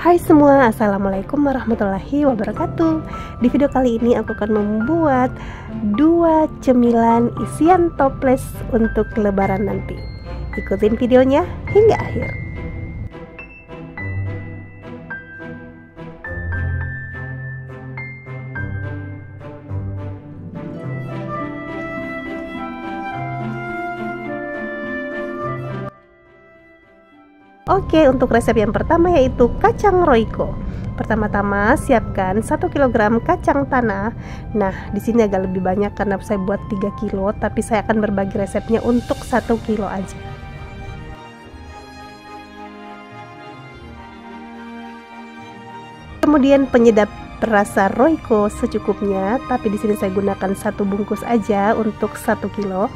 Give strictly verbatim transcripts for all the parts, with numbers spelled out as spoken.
Hai semua, assalamualaikum warahmatullahi wabarakatuh. Di video kali ini aku akan membuat dua cemilan isian toples untuk lebaran nanti. Ikutin videonya hingga akhir. Oke, untuk resep yang pertama yaitu kacang Royco. Pertama-tama siapkan satu kilogram kacang tanah. Nah, di sini agak lebih banyak karena saya buat tiga kilo, tapi saya akan berbagi resepnya untuk satu kilo aja. Kemudian penyedap rasa Royco secukupnya, tapi di sini saya gunakan satu bungkus aja untuk satu kilo.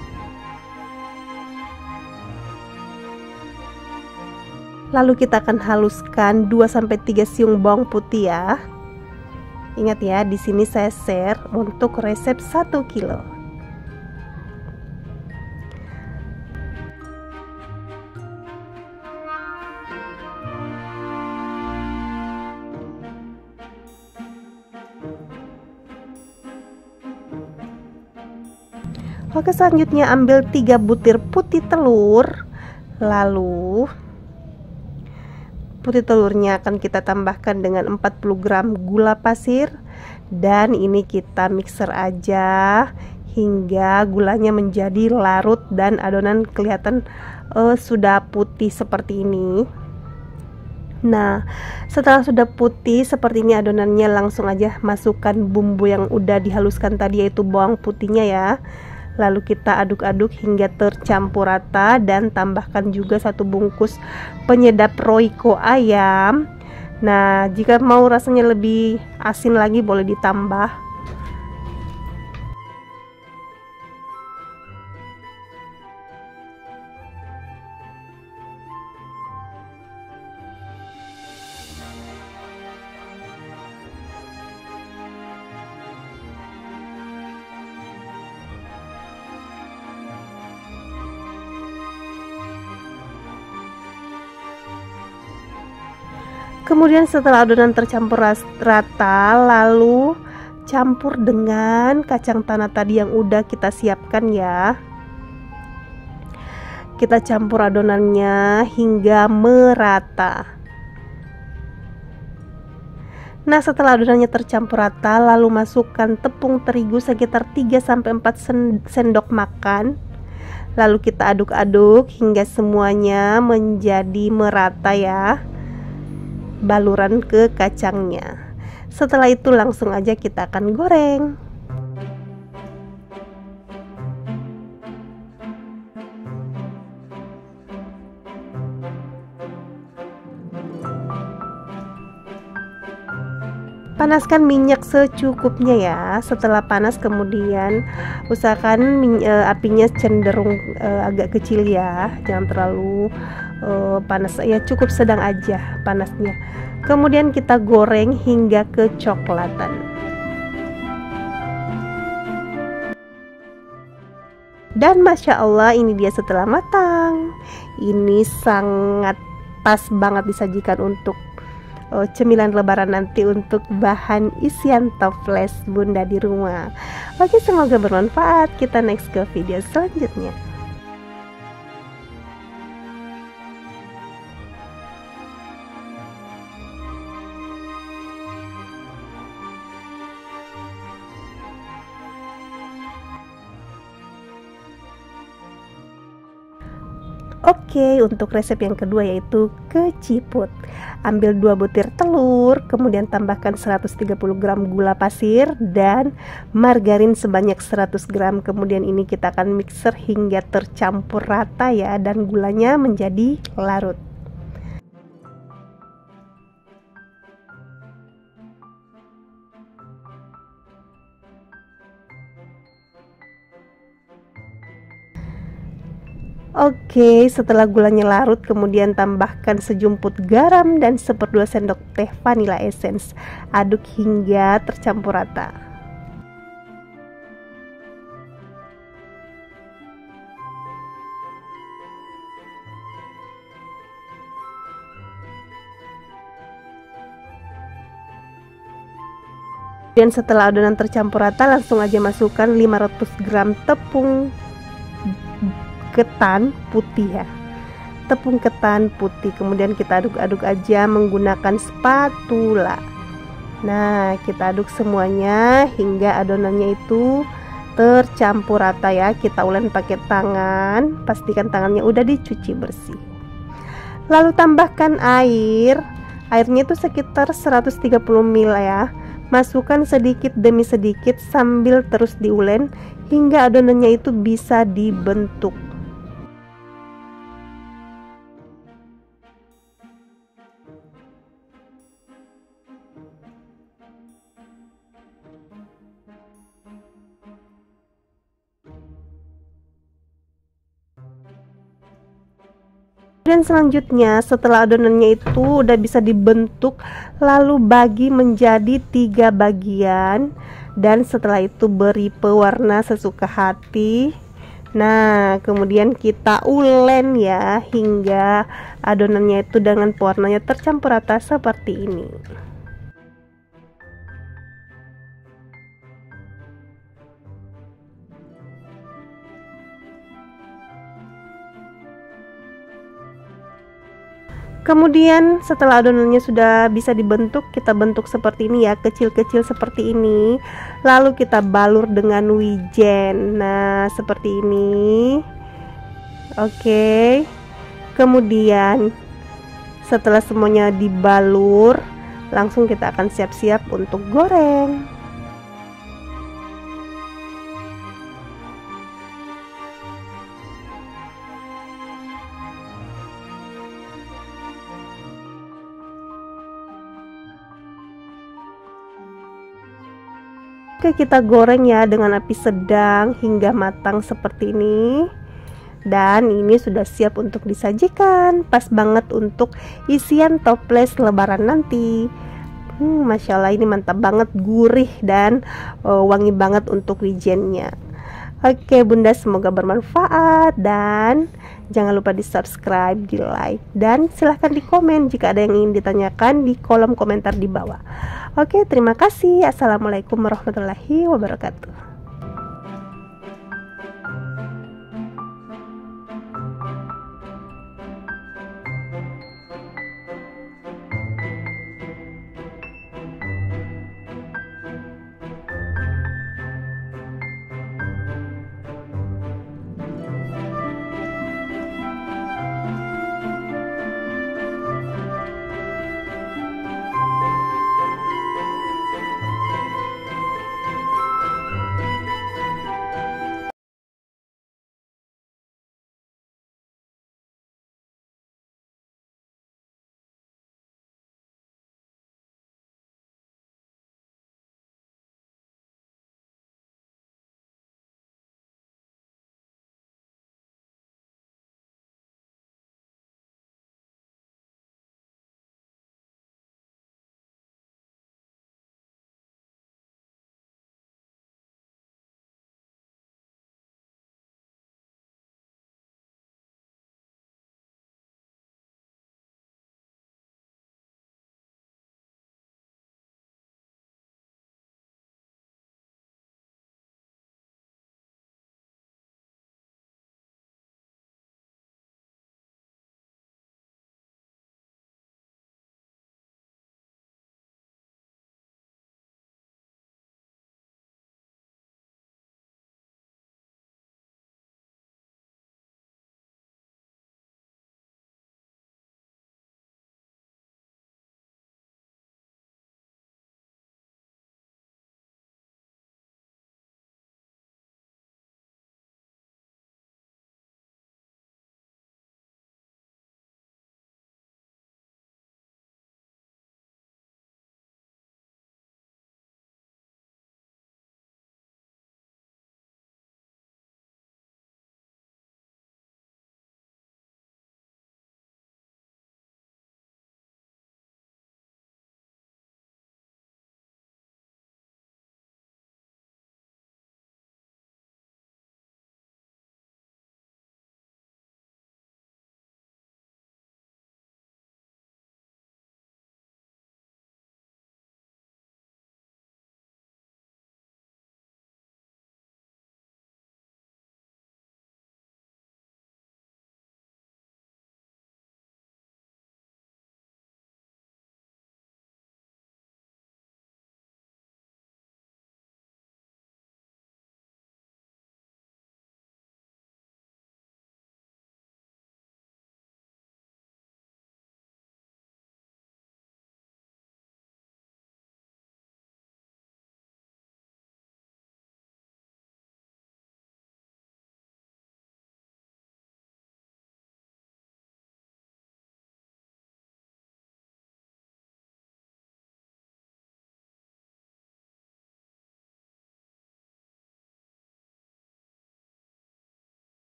Lalu kita akan haluskan dua sampai tiga siung bawang putih ya. Ingat ya, di sini saya share untuk resep satu kilo. Oke, selanjutnya ambil tiga butir putih telur. Lalu putih telurnya akan kita tambahkan dengan empat puluh gram gula pasir, dan ini kita mixer aja hingga gulanya menjadi larut dan adonan kelihatan uh, sudah putih seperti ini. Nah, setelah sudah putih seperti ini adonannya, langsung aja masukkan bumbu yang udah dihaluskan tadi, yaitu bawang putihnya ya. Lalu kita aduk-aduk hingga tercampur rata dan tambahkan juga satu bungkus penyedap Royco ayam. Nah, jika mau rasanya lebih asin lagi boleh ditambah. Kemudian setelah adonan tercampur rata, lalu campur dengan kacang tanah tadi yang udah kita siapkan ya. Kita campur adonannya hingga merata. Nah, setelah adonannya tercampur rata, lalu masukkan tepung terigu sekitar tiga sampai empat sendok makan. Lalu kita aduk-aduk hingga semuanya menjadi merata ya, baluran ke kacangnya. Setelah itu langsung aja kita akan goreng. Panaskan minyak secukupnya ya. Setelah panas kemudian usahakan e, apinya cenderung e, agak kecil ya, jangan terlalu e, panas ya, cukup sedang aja panasnya. Kemudian kita goreng hingga kecoklatan. Dan Masya Allah, ini dia setelah matang. Ini sangat pas banget disajikan untuk Oh, cemilan lebaran nanti untuk bahan isian toples bunda di rumah. Oke, semoga bermanfaat. Kita next ke video selanjutnya. Oke, untuk resep yang kedua yaitu keciput. Ambil dua butir telur, kemudian tambahkan seratus tiga puluh gram gula pasir dan margarin sebanyak seratus gram. Kemudian ini kita akan mixer hingga tercampur rata ya, dan gulanya menjadi larut. Oke, setelah gulanya larut, kemudian tambahkan sejumput garam dan seperdua sendok teh vanilla essence. Aduk hingga tercampur rata. Dan setelah adonan tercampur rata, langsung aja masukkan lima ratus gram tepung ketan putih ya. Tepung ketan putih, kemudian kita aduk-aduk aja menggunakan spatula. Nah, kita aduk semuanya hingga adonannya itu tercampur rata ya. Kita ulek pakai tangan, pastikan tangannya udah dicuci bersih. Lalu tambahkan air. Airnya itu sekitar seratus tiga puluh mililiter ya. Masukkan sedikit demi sedikit sambil terus diulek hingga adonannya itu bisa dibentuk. Dan selanjutnya setelah adonannya itu udah bisa dibentuk, lalu bagi menjadi tiga bagian dan setelah itu beri pewarna sesuka hati. Nah, kemudian kita ulen ya hingga adonannya itu dengan pewarnanya tercampur rata seperti ini. Kemudian setelah adonannya sudah bisa dibentuk, kita bentuk seperti ini ya, kecil-kecil seperti ini. Lalu kita balur dengan wijen. Nah, seperti ini. Oke. Kemudian setelah semuanya dibalur, langsung kita akan siap-siap untuk goreng. Oke, kita goreng ya dengan api sedang hingga matang seperti ini. Dan ini sudah siap untuk disajikan. Pas banget untuk isian toples lebaran nanti. hmm, Masya Allah, ini mantap banget, gurih dan uh, wangi banget untuk wijennya. Oke bunda, semoga bermanfaat dan jangan lupa di subscribe, di like, dan silahkan di komen jika ada yang ingin ditanyakan di kolom komentar di bawah. Oke, terima kasih. Assalamualaikum warahmatullahi wabarakatuh.